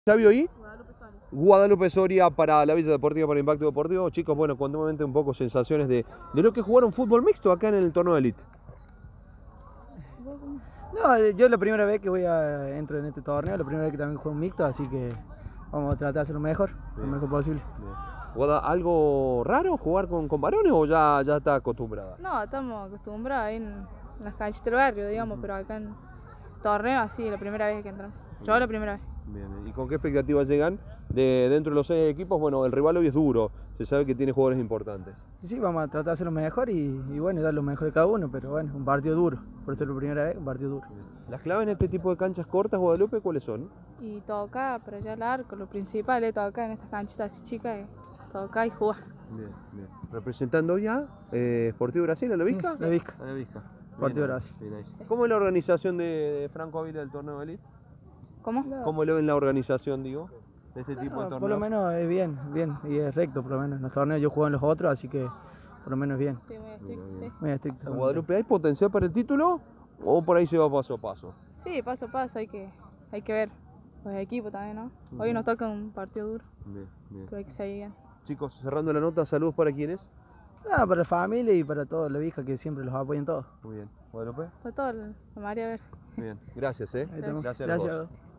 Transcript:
¿Ya vio ahí? Guadalupe Soria para la Villa Deportiva, para Impacto Deportivo. Chicos, bueno, contame un poco sensaciones de lo que jugaron fútbol mixto acá en el torneo de Elite. No, yo es la primera vez que entro en este torneo, la primera vez que también juego un mixto, así que vamos a tratar de hacer lo mejor posible. Guada, ¿algo raro jugar con varones o ya está acostumbrada? No, estamos acostumbrados ahí en las canchas del barrio, digamos, pero acá en torneo así, la primera vez que entramos. Yo la primera vez. Bien. ¿Y con qué expectativas llegan dentro de los 6 equipos? Bueno, el rival hoy es duro, se sabe que tiene jugadores importantes. Sí, vamos a tratar de hacer lo mejor y bueno, dar lo mejor de cada uno, pero bueno, un partido duro, por ser la primera vez, un partido duro. ¿Las claves en este tipo de canchas cortas, Guadalupe, cuáles son? Y tocar, pero ya el arco, lo principal es tocar en estas canchitas así chicas, tocar y jugar. Bien. ¿Representando ya Sportivo Brasil a la Vizca? La Vizca. A la Vizca. Sportivo Brasil. ¿Cómo es la organización de Franco Ávila del torneo de Elite? ¿Cómo? ¿Cómo lo ven la organización, digo, de este tipo de torneos? Por lo menos es bien, y es recto, por lo menos. En los torneos yo juego en los otros, así que por lo menos bien. Sí, muy estricto, sí. Muy estricto. ¿En Guadalupe hay potencial para el título o por ahí se va paso a paso? Sí, paso a paso, hay que ver los equipos también, ¿no? Hoy nos toca un partido duro, Bien. pero hay que seguir bien. Chicos, cerrando la nota, saludos para quienes. Para la familia y para todos, la Vizca, que siempre los apoyan todos. Muy bien. ¿Guadalupe? Para todo, la María Verde. Muy bien. Gracias, Gracias. Gracias a vos.